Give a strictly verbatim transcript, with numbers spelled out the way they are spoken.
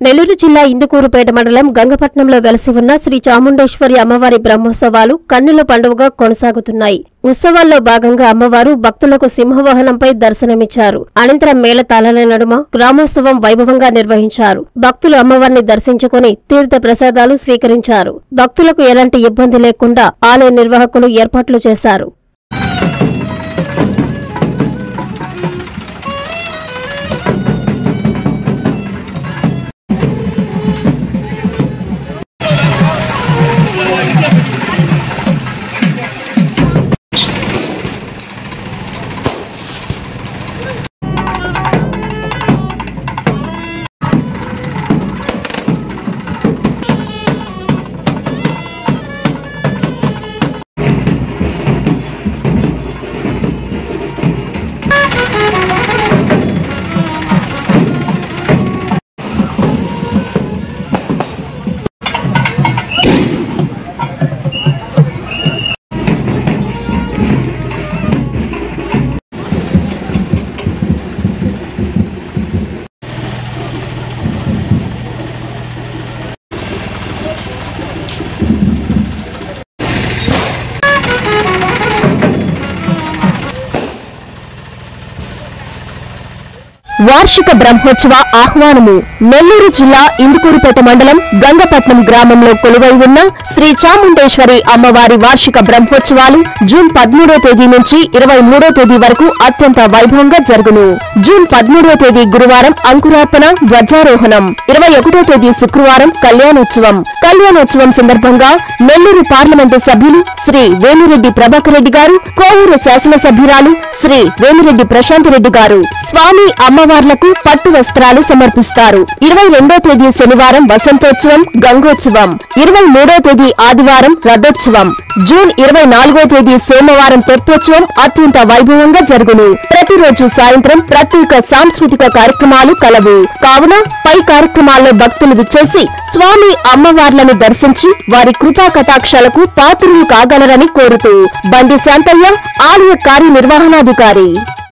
నెల్లూరు జిల్లా ఇందుకూరుపేట మండలం గంగపట్నంలో వెలసి ఉన్న శ్రీ చాముండేశ్వరి అమ్మవారి బ్రహ్మోత్సవాలు కన్నుల పండుగగా కొనసాగుతున్నాయి. ఉత్సవాల్లో భాగంగా అమ్మవారు భక్తులకు సింహవాహనంపై దర్శనమిచ్చారు. అనంతరం మేళతాళాల నడుమ గ్రామోత్సవం వైభవంగా నిర్వహించారు. భక్తులు అమ్మవారిని దర్శించుకుని తీర్థ ప్రసాదాలు స్వీకరించారు. భక్తులకు ఎలాంటి ఇబ్బంది లేకుండా ఆలయ నిర్వాహకులు ఏర్పాట్లు చేశారు. వార్షిక బ్రహ్మోత్సవ ఆహ్వానము. నెల్లూరు జిల్లా ఇందుకూరుపేట మండలం గంగపట్నం గ్రామంలో కొలువై ఉన్న శ్రీ చాముండేశ్వరి అమ్మవారి వార్షిక బ్రహ్మోత్సవాలు జూన్ పదమూడో తేదీ నుంచి ఇరవై మూడో తేదీ వరకు అత్యంత వైభవంగా జరుగును. జూన్ పదమూడో తేదీ గురువారం అంకురార్పణ, ధ్వజారోహణం, ఇరవై ఒకటో తేదీ శుక్రవారం కళ్యాణోత్సవం. కళ్యాణోత్సవం సందర్భంగా నెల్లూరు పార్లమెంటు సభ్యులు శ్రీ వేమిరెడ్డి ప్రభాకర్ రెడ్డి గారు, కోవూరు శాసనసభ్యురాలు శ్రీ వేమిరెడ్డి ప్రశాంత్ రెడ్డి గారు స్వామి అమ్మవార్లకు పట్టు వస్త్రాలు సమర్పిస్తారు. ఇరవై రెండో తేదీ శనివారం వసంతోత్సవం, గంగోత్సవం, ఇరవై మూడో తేదీ ఆదివారం రథోత్సవం, జూన్ ఇరవై నాలుగో తేదీ సోమవారం తెప్పోత్సవం అత్యంత వైభవంగా జరుగును. ప్రతిరోజు సాయంత్రం ప్రత్యేక సాంస్కృతిక కార్యక్రమాలు కలవు. కావున పై కార్యక్రమాల్లో భక్తులు విచ్చేసి స్వామి అమ్మవార్లను దర్శించి వారి కృపా కటాక్షాలకు పాత్రులు కాగలరని కోరుతూ బండి శాంతయ్య, ఆలయ కార్యనిర్వహణాధికారి.